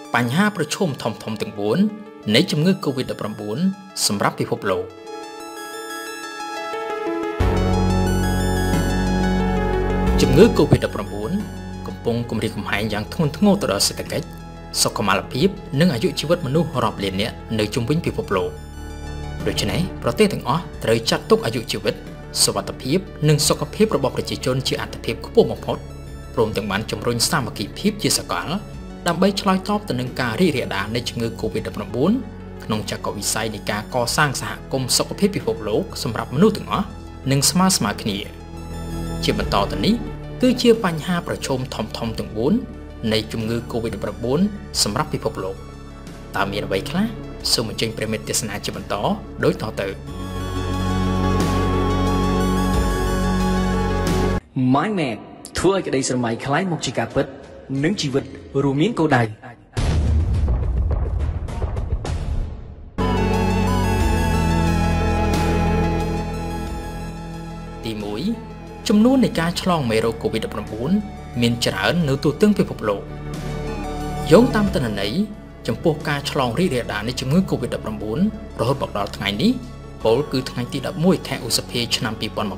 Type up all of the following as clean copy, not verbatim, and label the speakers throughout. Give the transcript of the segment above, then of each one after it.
Speaker 1: បញ្ហាប្រឈមធំៗទាំង4នៃជំងឺ COVID-19 សម្រាប់ពិភពលោកជំងឺ COVID-19 កំពុងគំរាមកំហែងយ៉ាងធ្ងន់ធ្ងរទៅដល់សេដ្ឋកិច្ចសុខុមាលភាពនិងអាយុជីវិតមនុស្សរាប់លាននាក់នៅជុំវិញពិភពលោកដូច្នេះប្រទេសទាំងអស់ត្រូវចាត់ទុកអាយុជីវិតសុវត្ថិភាពនិងសុខភាពរបស់ប្រជាជនជាអាទិភាពខ្ពស់បំផុតព្រមទាំងបានជំរុញសាមគ្គីភាពជាសកលដើម្បីឆ្លើយតបទៅនឹងការរីករាលដាលនៃជំងឺ COVID-19 ក្នុងចក្រវិស័យនៃការកសាងសហគមន៍សុខភាពពិភពលោកសម្រាប់មនុស្សទាំងអស់និងស្មើគ្នាជាបន្តទៅនេះគឺជាបញ្ហាប្រឈមធំៗទាំង4នៃជំងឺ COVID-19 សម្រាប់ពិភពលោកតើមានអ្វីខ្លះសូមអញ្ជើញប្រិមិត្តទេសនាជាបន្តដូចតទៅ
Speaker 2: Mind Map ធ្វើឲ្យក្តីស្រមៃคล้ายមកជាការពិតនិងជីវិតរួមមានគោលដៅ
Speaker 1: ទី1ចំនួននៃការឆ្លងមេរោគ COVID-19 មានច្រើននៅទូទាំងពិភពលោកយោងតាមទិន្នន័យចំពោះការឆ្លងរីករាលដាលនៃជំងឺ COVID-19 រហូតមកដល់ថ្ងៃនេះពលគឺថ្ងៃទី11ខែឧសភាឆ្នាំ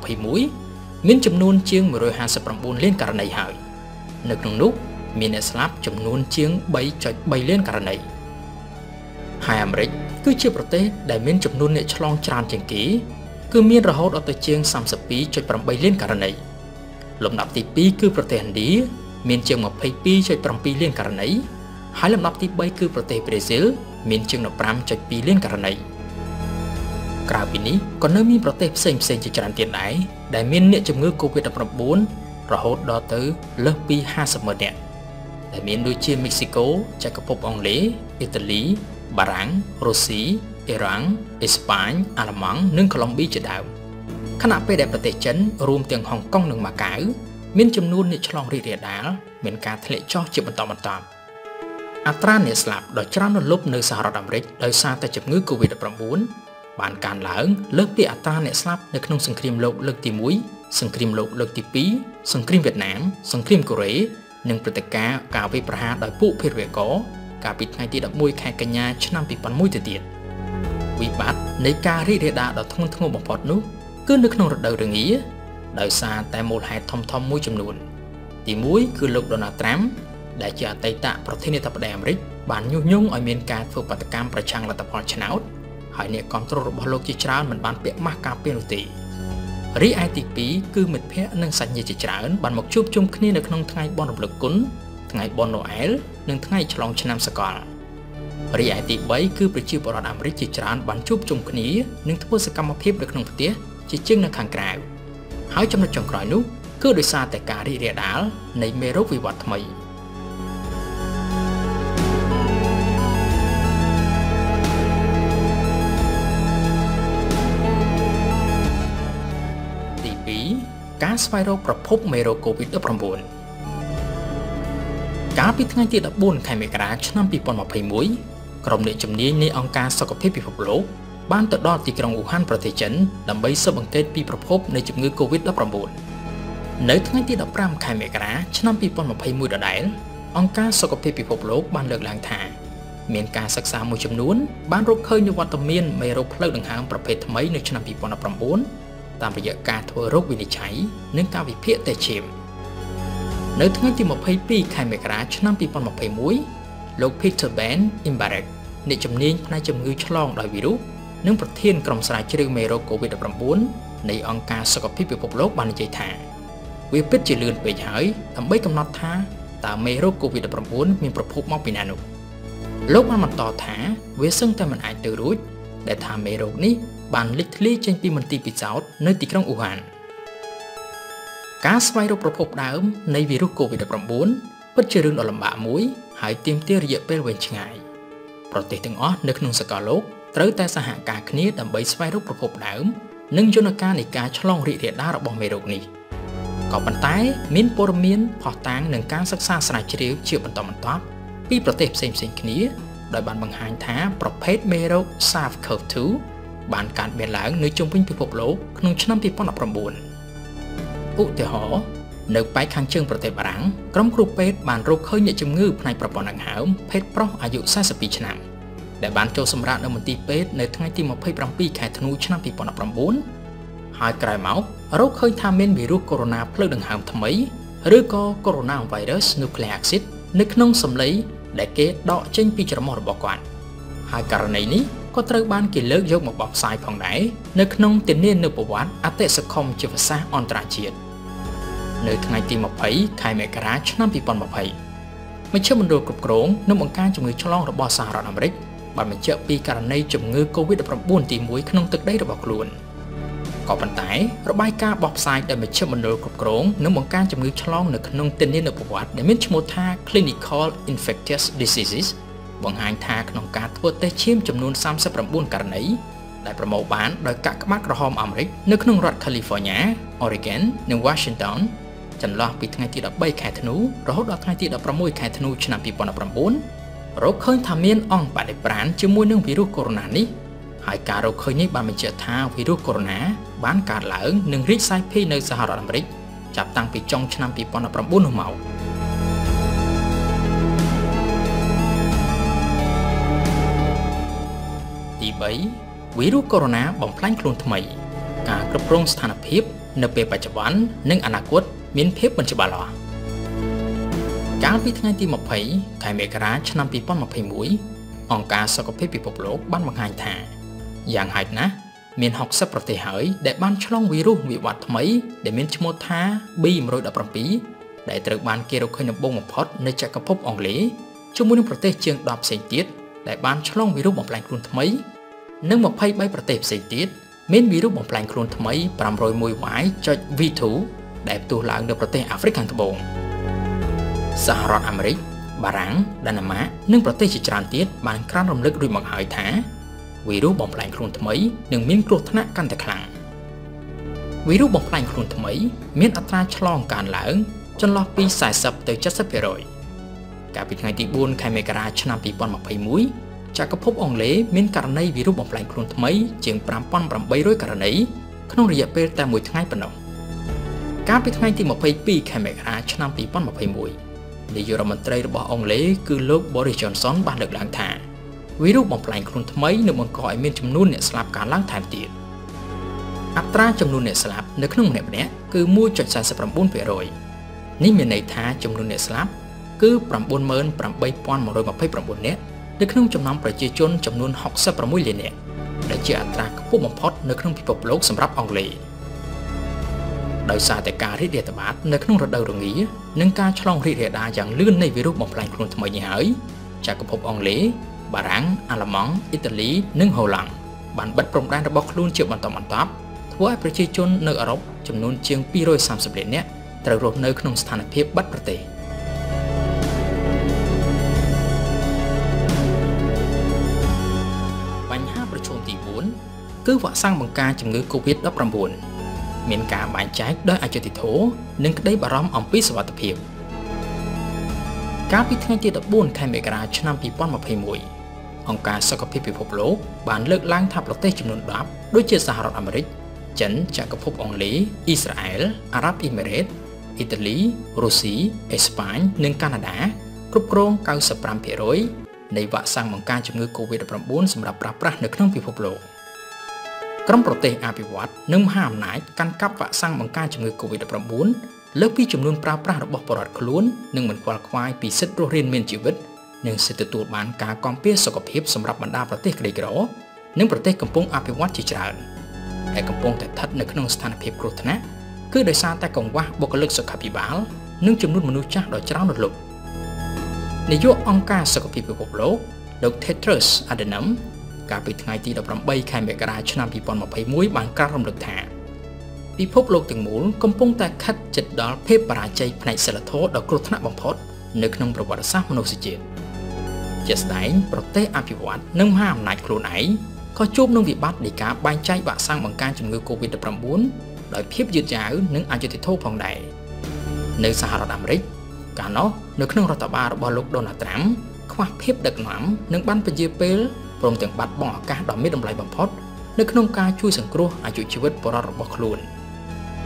Speaker 1: 2021មានចំនួនជាង159លានករណីហើយនៅក្នុងនោះមានអ្នកស្លាប់ចំនួនជាង 3.3 លានករណីហើយអាមេរិកគឺជាប្រទេសដែលមានចំនួនអ្នកឆ្លងច្រើនជាងគេគឺមានរហូតដល់ទៅជាង 32.8 លានករណីលំដាប់ទី2គឺប្រទេសឥណ្ឌាមានជាង 22.7 លានករណីហើយលំដាប់ទី3គឺប្រទេសប្រេស៊ីលមានជាង 15.2 លានករណីក្រៅពីនេះក៏នៅមានប្រទេសផ្សេងជាច្រើនទៀតដែរដែលមានអ្នកជំងឺ COVID-19 រហូតដល់ទៅលើសពី 50,000 នាក់ដែលមានដូចជាមិចស៊ីកូចក្រភពអង់គ្លេសអ៊ីតាលីបារាំងរុស្ស៊ីអ៊ីរ៉ង់អេស្ប៉ាញអាល្លឺម៉ង់និងកូឡុំប៊ីជាដើមខណៈពេលដែលប្រទេសចិនរួមទាំងហុងកុងនិងម៉ាកាវមានចំនួនអ្នកឆ្លងរីករាលដាលមានការធ្លាក់ចុះជាបន្តបន្ទាប់អត្រាអ្នកស្លាប់ដ៏ច្រើនរលត់នៅសហរដ្ឋអាមេរិកដោយសារតែជំងឺ COVID-19 បានកើនឡើងលើសពីអត្រាអ្នកស្លាប់នៅក្នុងសង្គ្រាមលោកលើកទី1សង្គ្រាមលោកលើកទី2សង្គ្រាមវៀតណាមសង្គ្រាមកូរ៉េនិងព្រឹត្តិការណ៍ការវាយប្រហារដោយពួកភេរវករកាលពីថ្ងៃទី11ខែកញ្ញាឆ្នាំ2001ទៅទៀតវិបត្តិនៃការរីករាលដាលដ៏ធ្ងន់ធ្ងរបំផុតនោះគឺនៅក្នុងរដូវរងាដោយសារតែមូលហេតុធំមួយចំនួនទី1គឺលោក Donald Trump ដែលជាអតីតប្រធានាធិបតីអាមេរិកបានញុះញង់ឲ្យមានការធ្វើបាតកម្មប្រឆាំងលទ្ធផលឆ្នោតហើយអ្នកគ្រប់គ្រងរបស់លោកជាច្រើនមិនបានពាក់ម៉ាស់ការពារនោះទេរីឯទី2គឺមិត្តភ័ក្តិនិងសាច់ញាតិជាច្រើនបានមកជួបជុំគ្នានៅក្នុងថ្ងៃបុណ្យរំលឹកគុណថ្ងៃបុណ្យណូអែលនិងថ្ងៃឆ្លងឆ្នាំសកលរីឯទី3គឺប្រជាពលរដ្ឋអាមេរិកជាច្រើនបានជួបជុំគ្នានិងធ្វើសកម្មភាពនៅក្នុងផ្ទះជាជាងនៅខាងក្រៅហើយចំណុចចុងក្រោយនោះគឺដោយសារតែការរីករាលដាលនៃមេរោគវិវត្តថ្មីការស្វែងរកប្រភពមេរោគ COVID-19 កាលពីថ្ងៃទី14ខែមករាឆ្នាំ2021ក្រុមអ្នកជំនាញនៃអង្គការសុខភាពពិភពលោកបានទៅដល់ទីក្រុងវូហានប្រទេសចិនដើម្បីស៊ើបអង្កេតពីប្រភពនៃជំងឺ COVID-19 នៅថ្ងៃទី15ខែមករាឆ្នាំ2021ដដែលអង្គការសុខភាពពិភពលោកបានលើកឡើងថាមានការសិក្សាមួយចំនួនបានរកឃើញនូវវត្តមានមេរោគផ្លូវដង្ហើមប្រភេទថ្មីនៅឆ្នាំ2019តាមរយៈការធ្វើរោគវិនិច្ឆ័យនិងការវិភាគតេស្តឈាមនៅថ្ងៃទី22ខែមករាឆ្នាំ2021លោក Peter Ben Imbarek អ្នកជំនាញផ្នែកជំងឺឆ្លងដោយវីរុសនិងប្រធានក្រុមស្រាវជ្រាវមេរោគ COVID-19 នៃអង្គការសុខភាពពិភពលោកបាននិយាយថាវាពិតជាលឿនពេកហើយដើម្បីកំណត់ថាតើមេរោគ COVID-19 មានប្រភពមកពីណានោះលោកបានបន្តថាវាសឹងតែមិនអាចទៅរួចដែលថាមេរោគនេះបានលេចធ្លាយចេញពីមន្ទីរពិសោធន៍នៅទីក្រុងវូហានការស្វែងរកប្រភពដើមនៃវីរុស COVID-19 ពិតជារឿងដ៏លំបាកមួយហើយទាមទាររយៈពេលវែងឆ្ងាយប្រទេសទាំងអស់នៅក្នុងសកលលោកត្រូវតែសហការគ្នាដើម្បីស្វែងរកប្រភពដើមនិងយន្តការនៃការឆ្លងរីករាលដាលរបស់មេរោគនេះក៏ប៉ុន្តែមានព័ត៌មានផុសតាងនឹងការសិក្សាស្រាវជ្រាវជាបន្តបន្ទាប់ពីប្រទេសផ្សេងៗគ្នាដោយបានបង្ហាញថាប្រភេទមេរោគ SARS-CoV-2 បានកើតមានឡើងនៅជុំវិញពិភពលោកក្នុងឆ្នាំ2019ឧទាហរណ៍នៅប៉ែកខាងជើងប្រទេសបារាំងក្រុមគ្រូពេទ្យបានរកឃើញអ្នកជំងឺផ្នែកប្រព័ន្ធដង្ហើមភេទប្រុសអាយុ42ឆ្នាំដែលបានចូលសម្រាកនៅមន្ទីរពេទ្យនៅថ្ងៃទី27ខែធ្នូឆ្នាំ2019ហើយក្រោយមករកឃើញថាមានវីរុសកូវីដ ផ្លូវដង្ហើមថ្មីឬក៏ Coronavirus Nucleic Acid នៅក្នុងសម្លេងដែលគេដកចេញពីច្រមុះរបស់គាត់ហើយករណីនេះក៏ត្រូវបានគេលើកយកមកបកស្រាយផងដែរនៅក្នុងទិនានុប្រវត្តិអតិសង្ឃមជីវសាស្ត្រអន្តរជាតិនៅថ្ងៃទី20ខែមករាឆ្នាំ2020មជ្ឈមណ្ឌលគ្រប់គ្រងនិងបង្ការជំងឺឆ្លងរបស់សហរដ្ឋអាមេរិកបានបញ្ជាក់ពីករណីជំងឺ COVID-19 ទី1ក្នុងទឹកដីរបស់ខ្លួនក៏ប៉ុន្តែរបាយការណ៍បោះផ្សាយដោយមជ្ឈមណ្ឌលគ្រប់គ្រងនិងបង្ការជំងឺឆ្លងនៅក្នុងទិនានុប្រវត្តិដែលមានឈ្មោះថា Clinical Infectious Diseases បង្ហាញថាក្នុងការធ្វើតេស្តឈាមចំនួន39ករណីដែលប្រមូលបានដោយកាកបាទក្រហមអាមេរិកនៅក្នុងរដ្ឋ California, Oregon និង Washington ចន្លោះពីថ្ងៃទី13ខែធ្នូរហូតដល់ថ្ងៃទី16ខែធ្នូឆ្នាំ2019រកឃើញថាមានអង្គបដិប្រាណជាមួយនឹងវីរុសកូវីដ នេះហើយការរកឃើញនេះបានបញ្ជាក់ថាវីរុសកូវីដបានកើតឡើងនិងរីកសាយភាយនៅសហរដ្ឋអាមេរិកចាប់តាំងពីចុងឆ្នាំ2019នោះមកទី3វីរុសកូវីដបំផ្លាញខ្លួនថ្មីការគ្រប់គ្រងស្ថានភាពនៅពេលបច្ចុប្បន្ននិងអនាគតមានភាពមិនច្បាស់លាស់កាលពីថ្ងៃទី20ខែមករាឆ្នាំ2021អង្គការសុខភាពពិភពលោកបានបង្ហាញថាយ៉ាងហោចណាស់មាន60ប្រទេសហើយដែលបានឆ្លងវីរុសវិបត្តិថ្មីដែលមានឈ្មោះថា B117 ដែលត្រូវបានគេរកឃើញដំបូងបំផុតនៅចក្រភពអង់គ្លេសជាមួយនឹងប្រទេសជាង10ផ្សេងទៀតដែលបានឆ្លងវីរុសបំផ្លាញខ្លួនថ្មីនិង23ប្រទេសផ្សេងទៀតមានវីរុសបំផ្លាញខ្លួនថ្មី 501Y.V2 ដែលផ្ទុះឡើងនៅប្រទេសអាហ្វ្រិកខាងត្បូងសហរដ្ឋអាមេរិកបារាំងដាណឺម៉ាកនិងប្រទេសជាច្រើនទៀតបានក្រានរំលឹករួចមកហើយថាវីរុសបំផ្លាញខ្លួនថ្មីនឹងមានគ្រោះថ្នាក់កាន់តែខ្លាំងវីរុសបំផ្លាញខ្លួនថ្មីមានអត្រាឆ្លងកើនឡើងចន្លោះពី40ទៅ 70% កាលពីថ្ងៃទី4ខែមករាឆ្នាំ2021ចក្រភពអង់គ្លេសមានករណីវីរុសបំផ្លាញខ្លួនថ្មីជាង 5,800 ករណីក្នុងរយៈពេលតែមួយថ្ងៃប៉ុណ្ណោះកាលពីថ្ងៃទី22ខែមករាឆ្នាំ2021នាយករដ្ឋមន្ត្រីរបស់អង់គ្លេសគឺលោក Boris Johnson បានលើកឡើងថាវីរុសបំផ្លាញខ្លួនថ្មីនឹងបង្កឲ្យមានចំនួនអ្នកស្លាប់កើនឡើងថែមទៀតអត្រាចំនួនអ្នកស្លាប់នៅក្នុងម្នាក់ៗគឺ 1.49% នេះមានន័យថាចំនួនអ្នកស្លាប់គឺ 98,129 នាក់នៅក្នុងចំណោមប្រជាជនចំនួន66លាននាក់ដែលជាអត្រាខ្ពស់បំផុតនៅក្នុងពិភពលោកសម្រាប់អង់គ្លេសដោយសារតែការរីករាលដាលនៅក្នុងរដូវរងានិងការឆ្លងរីករាលដាលយ៉ាងលឿននៃវីរុសបំផ្លាញខ្លួនថ្មីនេះហើយចក្រភពអង់គ្លេសបារាំងអាល្លឺម៉ង់អ៊ីតាលីនិងហូឡង់បានបិទព្រំដែនរបស់ខ្លួនជាបន្តបន្ទាប់ធ្វើឲ្យប្រជាជននៅអឺរ៉ុបចំនួនជាង230លាននាក់ត្រូវរស់នៅក្នុងស្ថានភាពបាត់ប្រទេសបញ្ហាប្រឈមទី4គឺវ៉ាក់សាំងបង្ការជំងឺ COVID-19 មានការបែងចែកដោយអយុត្តិធម៌និងក្តីបារម្ភអំពីសុវត្ថិភាពកាលពីថ្ងៃទី14ខែមករាឆ្នាំ2021អង្គការសុខភាពពិភពលោកបានលើកឡើងថាប្រទេសចំនួន10ដូចជាសហរដ្ឋអាមេរិកចិនចក្រភពអង់គ្លេសអ៊ីស្រាអែលអារ៉ាប់អ៊ីមីរ៉េតអ៊ីតាលីរុស្ស៊ីអេស្ប៉ាញនិងកាណាដាគ្រប់គ្រង 95% នៃវ៉ាក់សាំងបង្ការជំងឺ COVID-19 សម្រាប់ប្រើប្រាស់នៅក្នុងពិភពលោកក្រុមប្រទេសអភិវឌ្ឍន៍និងមហាអំណាចកាន់កាប់វ៉ាក់សាំងបង្ការជំងឺ COVID-19 លើសពីចំនួនប្រើប្រាស់របស់ប្រជាពលរដ្ឋខ្លួននិងមិនខ្វល់ខ្វាយពីសិទ្ធិរស់រានមានជីវិតនិងសិទ្ធិទទួលបានការគាំពារសុខភាពសម្រាប់បណ្ដាប្រទេសក្រីក្រនិងប្រទេសកំពុងអភិវឌ្ឍជាច្រើនដែលកំពុងតែស្ថិតនៅក្នុងស្ថានភាពគ្រោះថ្នាក់គឺដោយសារតែកង្វះបុគ្គលិកសុខាភិបាលនិងចំនួនមនុស្សចាស់ដ៏ច្រើនរលត់នាយកអង្គការសុខភាពពិភពលោកលោក Tedros Adhanom កាលពីថ្ងៃទី18ខែមករាឆ្នាំ2021បានក្រាបរំលឹកថាពិភពលោកទាំងមូលកំពុងតែខិតជិតដល់ភាពបរាជ័យផ្នែកសីលធម៌ដ៏គ្រោះថ្នាក់បំផុតនៅក្នុងប្រវត្តិសាស្ត្រមនុស្សជាតិជាស្ដែងប្រទេសអភិវឌ្ឍន៍និងមហាអំណាចខ្លួនឯងក៏ជួបនឹងវិបត្តិនៃការបែងចែកវ៉ាក់សាំងបង្ការជំងឺ COVID-19 ដោយភាពយឺតយ៉ាវនិងអយុត្តិធម៌ផងដែរនៅសហរដ្ឋអាមេរិកកាលនោះនៅក្នុងរដ្ឋបាលរបស់លោក Donald Trump ខ្វះភាពដឹកនាំនិងបានពន្យាពេលព្រមទាំងបាត់បង់ឱកាសដ៏មានតម្លៃបំផុតនៅក្នុងការជួយសង្គ្រោះអាយុជីវិតប្រជាពលរដ្ឋរបស់ខ្លួន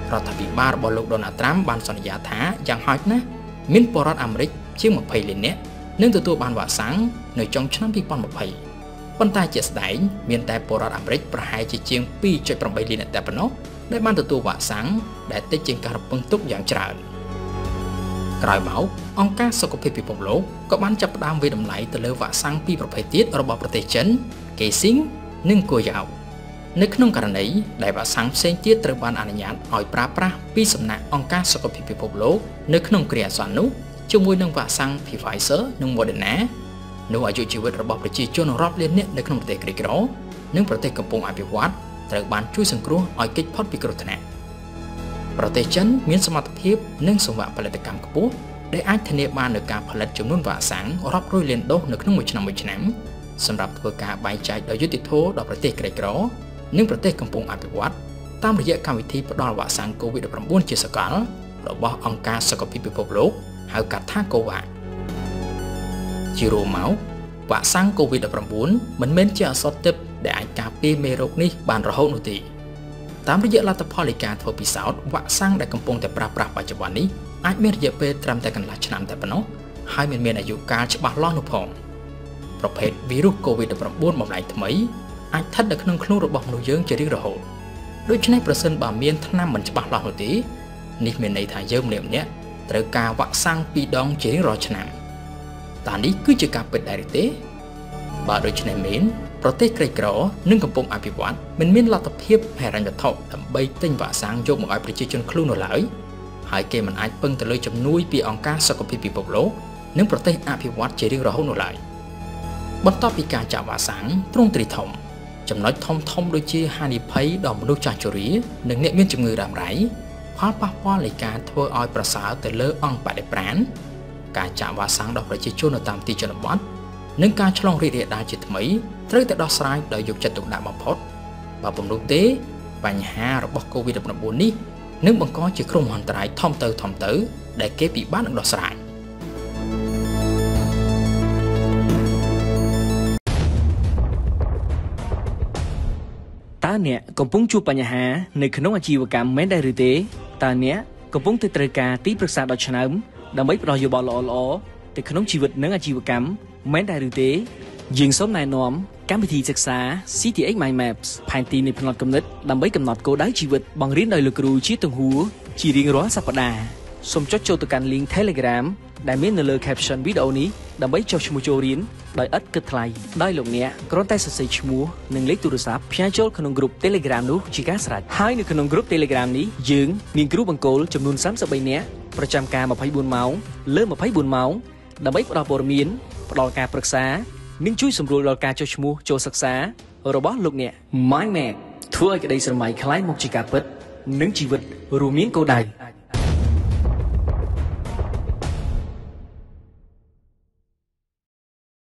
Speaker 1: រដ្ឋាភិបាលរបស់លោក Donald Trump បានសន្យាថាយ៉ាងហោចណាស់មានពលរដ្ឋអាមេរិកជាង20 លាននាក់នឹងទទួលបានវ៉ាក់សាំងនៅចុងឆ្នាំ2020ប៉ុន្តែជាក់ស្ដែងមានតែពលរដ្ឋអាមេរិកប្រហែលជាង 2.8 លាននាក់តែប៉ុណ្ណោះដែលបានទទួលវ៉ាក់សាំងដែលតិចជាងការរំពឹងទុកយ៉ាងច្រើនក្រោយមកអង្គការសុខភាពពិភពលោកក៏បានចាប់ផ្ដើមវិតម្លៃទៅលើវ៉ាក់សាំងពីរប្រភេទទៀតរបស់ប្រទេសចិន Caixin និង Coyao នៅក្នុងករណីដែលវ៉ាក់សាំងផ្សេងទៀតត្រូវបានអនុញ្ញាតឲ្យប្រើប្រាស់ពីសំណាក់អង្គការសុខភាពពិភពលោកនៅក្នុងគ្រាអាសន្ននោះជាមួយនឹងវ៉ាក់សាំង Pfizer និង Moderna នោះអាយុជីវិតរបស់ប្រជាជនរាប់លាននាក់នៅក្នុងប្រទេសក្រីក្រនិងប្រទេសកំពុងអភិវឌ្ឍត្រូវបានជួយសង្គ្រោះឲ្យគេចផុតពីគ្រោះថ្នាក់ប្រទេសចិនមានសមត្ថភាពនិងសង្វាក់ផលិតកម្មខ្ពស់ដែលអាចធានាបាននូវការផលិតចំនួនវ៉ាក់សាំងរាប់រយលានដូសនៅក្នុងមួយឆ្នាំសម្រាប់ធ្វើការបែងចែកដោយយុត្តិធម៌ដល់ប្រទេសក្រីក្រនិងប្រទេសកំពុងអភិវឌ្ឍតាមរយៈកម្មវិធីផ្តល់វ៉ាក់សាំង COVID-19 ជាសកលរបស់អង្គការសុខភាពពិភពលោកហៅកាត់ថា COVAX ជារួមមកវ៉ាក់សាំង COVID-19 មិនមែនជាឱសថទិព្វដែលអាចការពារមេរោគនេះបានរហូតនោះទេតាមរយៈលទ្ធផលនៃការធ្វើពិសោធន៍វ៉ាក់សាំងដែលកំពុងតែប្រើប្រាស់បច្ចុប្បន្ននេះអាចមានរយៈពេលត្រឹមតែកន្លះឆ្នាំតែប៉ុណ្ណោះហើយមិនមានអាយុកាលច្បាស់លាស់នោះផងប្រភេទវីរុស COVID-19 បំលែងថ្មីអាចស្ថិតនៅក្នុងខ្លួនរបស់មនុស្សយើងជារៀងរហូតដូច្នេះប្រសិនបើមានថ្នាំមិនច្បាស់លាស់នោះទេនេះមានន័យថាយើងម្នាក់ត្រូវការវ៉ាក់សាំង2 ដងជារៀងរាល់ឆ្នាំតើនេះគឺជាការពិតដែរទេបើដូច្នេះមែនប្រទេសក្រីក្រនិងកំពុងអភិវឌ្ឍមិនមានលទ្ធភាពហិរញ្ញវត្ថុដើម្បីទិញវ៉ាក់សាំងយកមកឲ្យប្រជាជនខ្លួននោះឡើយហើយគេមិនអាចពឹងទៅលើជំនួយពីអង្គការសុខភាពពិភពលោកនិងប្រទេសអភិវឌ្ឍជារៀងរហូតនោះឡើយបន្ទាប់ពីការចាក់វ៉ាក់សាំងទ្រង់ទ្រីធំចំណុចធំដូចជាហានិភ័យដល់មនុស្សចាស់ជរានិងអ្នកមានជំងឺរ៉ាំរ៉ៃផលប៉ះពាល់នៃការធ្វើឲ្យប្រសើរទៅលើអង្គបដិប្រាណការចាក់វ៉ាក់សាំងដល់ប្រជាជននៅតាមទីជនបទនិងការឆ្លងរីករាលដាលជាថ្មីត្រូវតែដោះស្រាយដោយយកចិត្តទុកដាក់បំផុតបើពុំនោះទេបញ្ហារបស់ COVID-19 នេះនឹងបង្កជាគ្រោះមហន្តរាយធំទៅដែលគេពិបាកនឹងដោះស្រាយ
Speaker 2: តើអ្នកកំពុងជួបបញ្ហានៅក្នុងអាជីវកម្មមែនដែរឬទេតើអ្នកកំពុងតែត្រូវការទីប្រឹក្សាដ៏ឆ្នើមដើម្បីផ្ដល់យោបល់ល្អៗទៅក្នុងជីវិតនិងអាជីវកម្មមែនដែរឬទេយើងសូមណែនាំកម្មវិធីសិក្សា CTX Mind Maps ផែនទីនៃផ្នត់គំនិតដើម្បីកំណត់គោលដៅជីវិតបង្រៀនដោយលោកគ្រូជាទង្ហួរជារៀងរាល់សប្តាហ៍សូមចុចចូលទៅកាន់ link Telegram ដែលមាននៅលើ caption វីដេអូនេះដើម្បីចុះឈ្មោះចូលរៀនដោយឥតគិតថ្លៃដោយលោកអ្នកគ្រាន់តែសរសេរឈ្មោះនិងលេខទូរស័ព្ទផ្ញើចូលក្នុងក្រុម Telegram នោះជាការស្រេចហើយនៅក្នុងក្រុម Telegram នេះយើងមានគ្រូបង្គោលចំនួន33នាក់ប្រចាំការ24ម៉ោងលើ24ម៉ោងដើម្បីផ្ដល់ព័ត៌មានផ្ដល់ការប្រឹក្សានិងជួយសម្រួលដល់ការចុះឈ្មោះចូលសិក្សារបស់លោកអ្នក Mind Map ធ្វើឲ្យក្តីស្រមៃคล้ายមកជាការពិតនិងជីវិតរួមមានគោលដៅ